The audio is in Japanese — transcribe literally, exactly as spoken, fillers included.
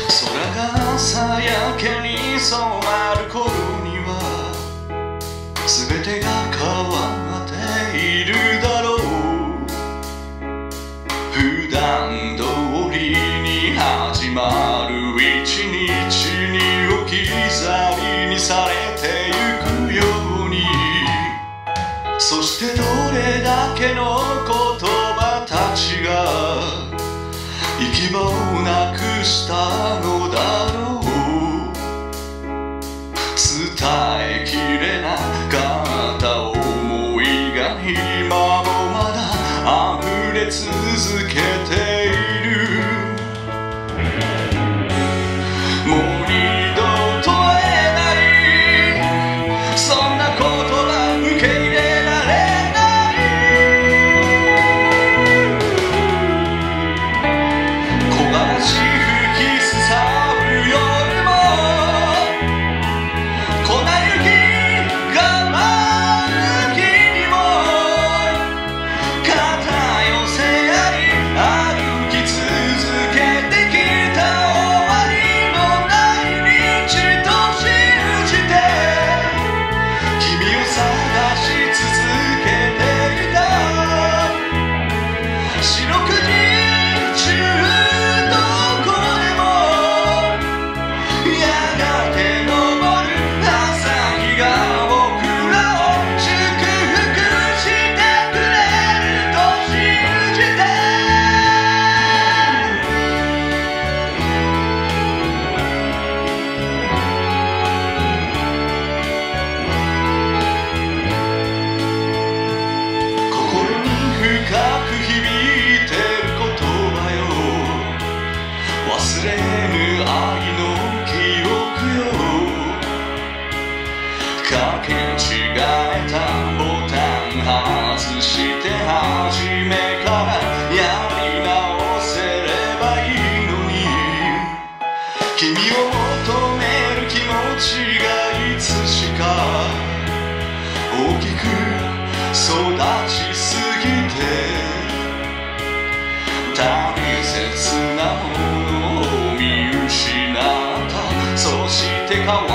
空が朝焼けに染まる頃には全てが変わっているだろう。普段通りに始まる一日に置き去りにされてゆくように、そしてどれだけの言葉たちが行き場をなくしたのだろう。伝えきれなかった想いが今もまだ溢れ続けている。もう二度と会えないそんな言葉受け入れられない。木枯らし吹きすさぶ夜も粉雪が舞う日にも肩寄せ合い歩き続けてきた終わりのない道と信じて君を探し続けていた。四六時中どこでもやがて昇る朝日が僕らを祝福してくれると信じて。心に深く響いてる言葉よ、忘れぬ愛の記憶よ。かけ違えたボタン外して初めからやり直せればいいのに、君を求める気持ちがいつしか大きく育ちすぎて大切なものを見失った。そして変わ